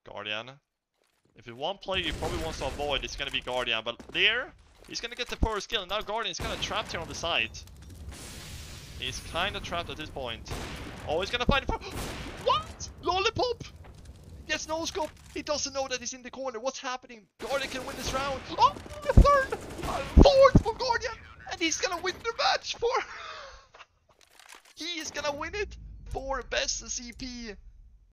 Guardian. If it's one player you probably wants to avoid, it's gonna be Guardian. But there, he's gonna get the first kill. And now Guardian is kind of trapped here on the side. He's kind of trapped at this point. Oh, he's gonna find it. What? Lollipop! Yes, no scope. He doesn't know that he's in the corner. What's happening? Guardian can win this round. Oh, third, fourth for Guardian, and he's gonna win the match for. He is gonna win it for best CP.